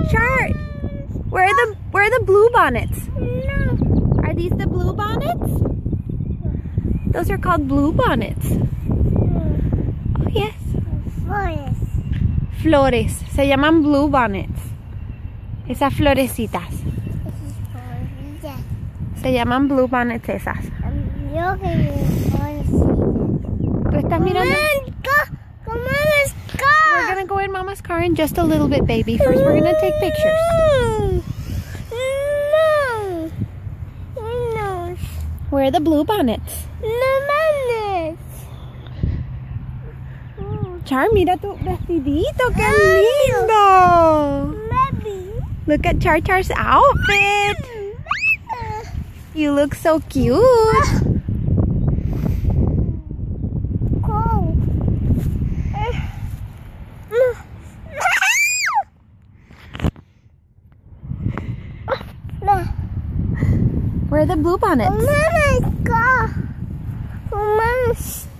Chart, where are the bluebonnets? No. Are these the bluebonnets? Those are called bluebonnets. Oh, yes. Flores. Flores. Se llaman bluebonnets. Esas florecitas. Se llaman bluebonnets esas. Yo que ¿Tú estás mirando? Come on, We're gonna go in Mama's car in just a little bit, baby. First, we're gonna take pictures. No. No. Where are the bluebonnets? No. Char, mira tu vestidito, qué lindo. Maybe. Look at Char's outfit. You look so cute. Cold. Where are the bluebonnets? Mama's car. Mama's.